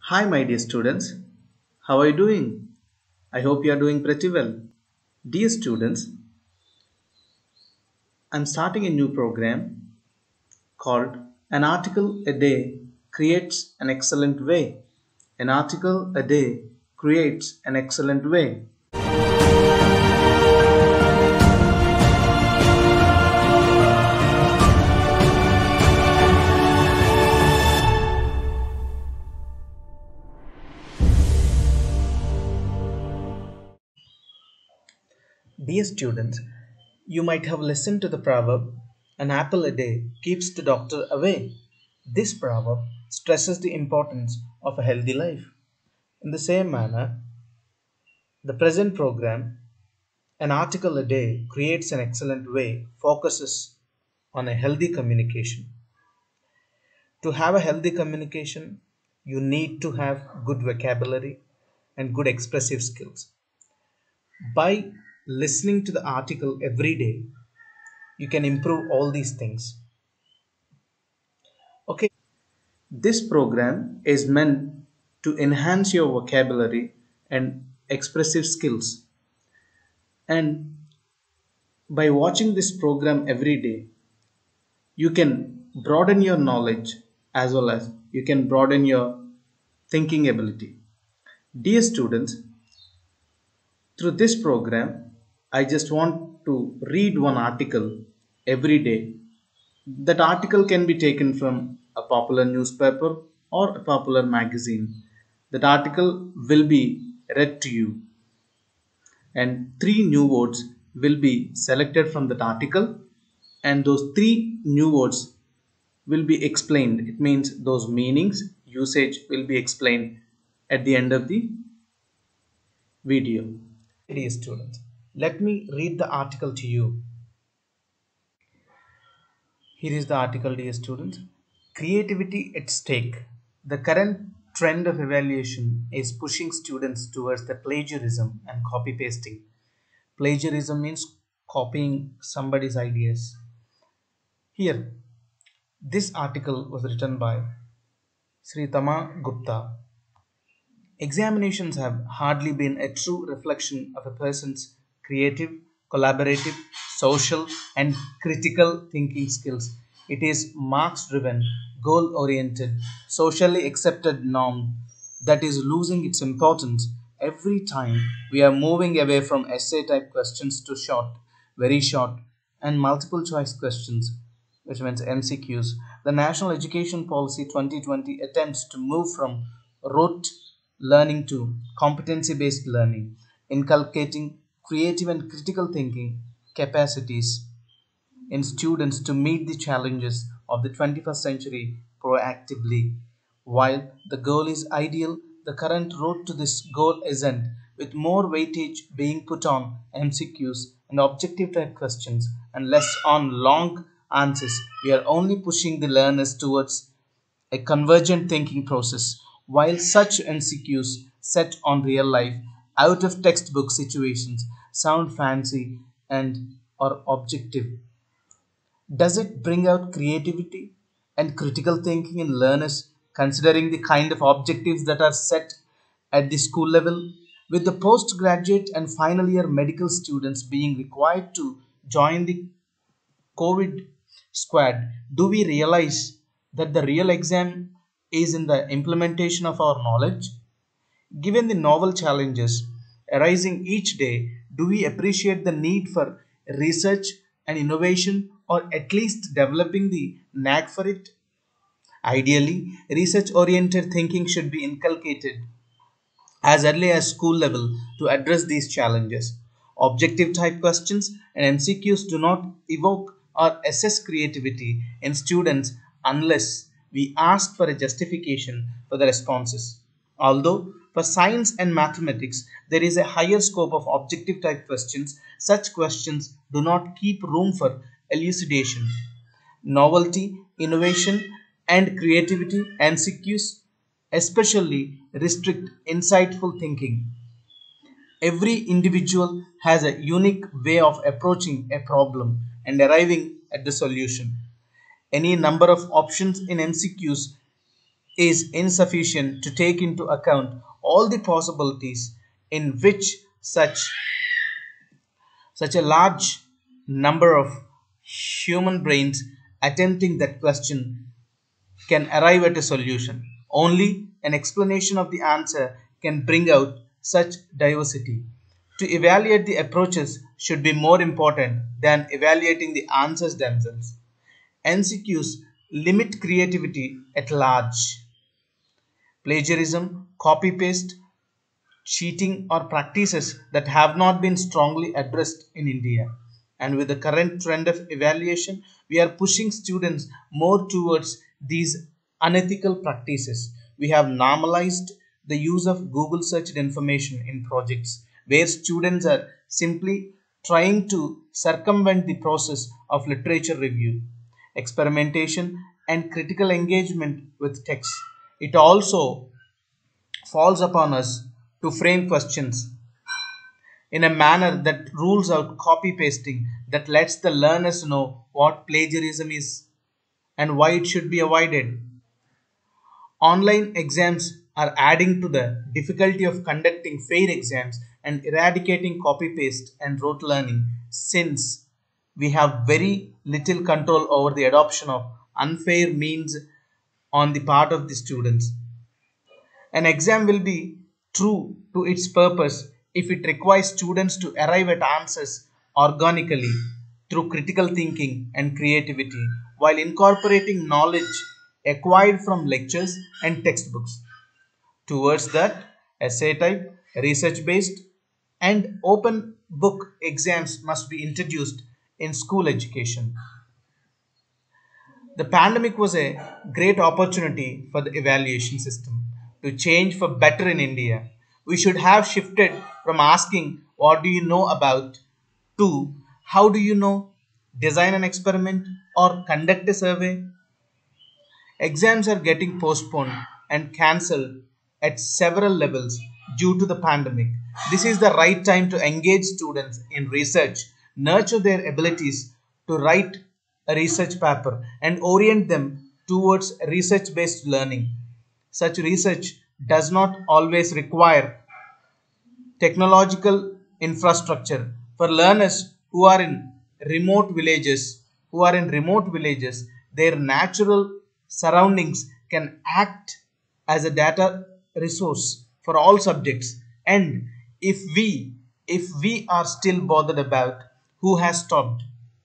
Hi, my dear students. How are you doing? I hope you are doing pretty well. Dear students, I'm starting a new program called An Article a Day Creates an Excellent Way. An article a day creates an excellent way. Dear students, you might have listened to the proverb, an apple a day keeps the doctor away. This proverb stresses the importance of a healthy life. In the same manner, the present program, an article a day creates an excellent way, focuses on a healthy communication. To have a healthy communication, you need to have good vocabulary and good expressive skills. By listening to the article every day, you can improve all these things. Okay, this program is meant to enhance your vocabulary and expressive skills. And by watching this program every day, you can broaden your knowledge as well as you can broaden your thinking ability. Dear students, through this program, I just want to read one article every day. That article can be taken from a popular newspaper or a popular magazine. That article will be read to you, and three new words will be selected from that article, and those three new words will be explained. It means those meanings, usage will be explained at the end of the video. Dear students, let me read the article to you. Here is the article, dear students. Creativity at stake. The current trend of evaluation is pushing students towards the plagiarism and copy pasting. Plagiarism means copying somebody's ideas. Here, this article was written by Sri Tama Gupta. Examinations have hardly been a true reflection of a person's creative, collaborative, social, and critical thinking skills. It is marks driven, goal oriented, socially accepted norm that is losing its importance every time we are moving away from essay type questions to short, very short, and multiple choice questions, which means MCQs. The National Education Policy 2020 attempts to move from rote learning to competency based learning, inculcating creative and critical thinking capacities in students to meet the challenges of the 21st century proactively. While the goal is ideal, the current road to this goal isn't, with more weightage being put on MCQs and objective type questions and less on long answers. We are only pushing the learners towards a convergent thinking process. While such MCQs set on real life, out of textbook situations sound fancy and are objective, does it bring out creativity and critical thinking in learners, considering the kind of objectives that are set at the school level? With the postgraduate and final year medical students being required to join the COVID squad, do we realize that the real exam is in the implementation of our knowledge? Given the novel challenges arising each day, do we appreciate the need for research and innovation, or at least developing the knack for it? Ideally, research oriented thinking should be inculcated as early as school level to address these challenges. Objective type questions and MCQs do not evoke or assess creativity in students unless we ask for a justification for the responses. Although for science and mathematics there is a higher scope of objective type questions, such questions do not keep room for elucidation. Novelty, innovation, and creativity MCQs especially restrict insightful thinking. Every individual has a unique way of approaching a problem and arriving at the solution. Any number of options in MCQs is insufficient to take into account all the possibilities in which such a large number of human brains attempting that question can arrive at a solution. Only an explanation of the answer can bring out such diversity. To evaluate the approaches should be more important than evaluating the answers themselves. NCQs limit creativity at large. Plagiarism, copy paste, cheating or practices that have not been strongly addressed in India. And with the current trend of evaluation, we are pushing students more towards these unethical practices. We have normalized the use of Google searched information in projects where students are simply trying to circumvent the process of literature review, experimentation, and critical engagement with text. It also falls upon us to frame questions in a manner that rules out copy pasting, that lets the learners know what plagiarism is and why it should be avoided. Online exams are adding to the difficulty of conducting fair exams and eradicating copy paste and rote learning, since we have very little control over the adoption of unfair means on the part of the students. An exam will be true to its purpose if it requires students to arrive at answers organically through critical thinking and creativity while incorporating knowledge acquired from lectures and textbooks. Towards that, essay type, research based, and open book exams must be introduced in school education. The pandemic was a great opportunity for the evaluation system to change for better in India. We should have shifted from asking, "What do you know about?" to "How do you know?" Design an experiment or conduct a survey. Exams are getting postponed and cancelled at several levels due to the pandemic. This is the right time to engage students in research, nurture their abilities to write a research paper, and orient them towards research based learning. Such research does not always require technological infrastructure for learners who are in remote villages. Their natural surroundings can act as a data resource for all subjects. And if we if we are still bothered about who has stopped,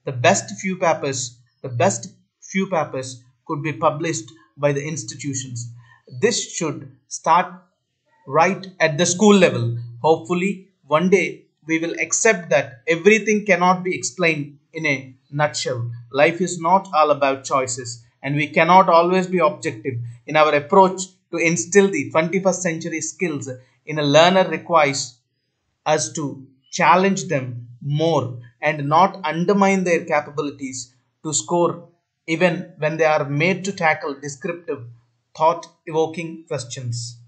the best few papers could be published by the institutions. This should start right at the school level. Hopefully, one day we will accept that everything cannot be explained in a nutshell. Life is not all about choices, and we cannot always be objective in our approach to instill the 21st century skills in a learner requires us to challenge them more and not undermine their capabilities to score even when they are made to tackle descriptive, thought evoking questions.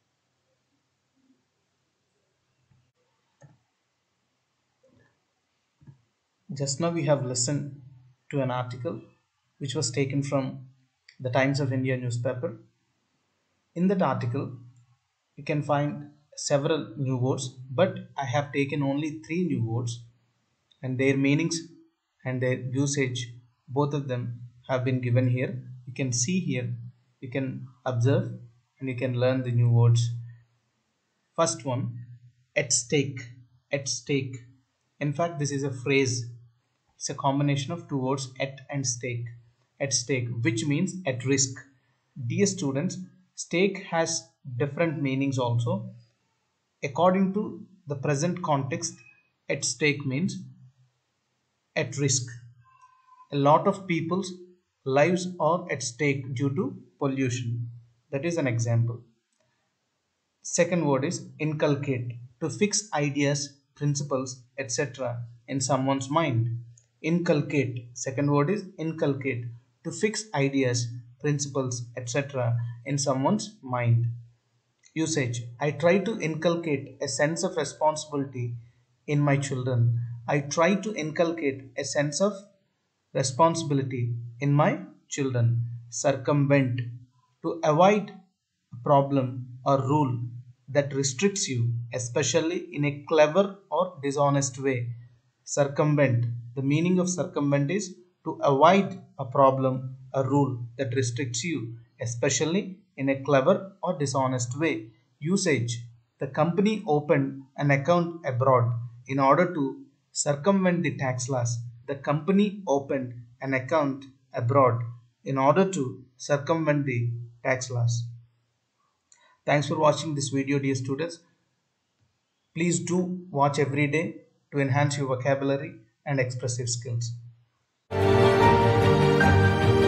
Just now we have listened to an article which was taken from the Times of India newspaper. In that article, you can find several new words, but I have taken only three new words, and their meanings and their usage, both of them have been given here. You can see here, you can observe, and you can learn the new words. First one, at stake. At stake. In fact, this is a phrase. It's a combination of two words, at and stake. At stake, which means at risk. Dear students, stake has different meanings also. According to the present context, at stake means at risk. A lot of people's lives are at stake due to pollution. That is an example. Second word is inculcate, to fix ideas, principles, etc. in someone's mind. Inculcate. Second word is inculcate, to fix ideas, principles, etc. in someone's mind. Usage. I try to inculcate a sense of responsibility in my children. I try to inculcate a sense of responsibility in my children. Circumvent. To avoid problem or rule that restricts you, especially in a clever or dishonest way. Circumvent. The meaning of circumvent is to avoid a problem, a rule that restricts you, especially in a clever or dishonest way. Usage. The company opened an account abroad in order to circumvent the tax laws. The company opened an account abroad in order to circumvent the tax laws. Thanks for watching this video, dear students. Please do watch every day to enhance your vocabulary and expressive skills.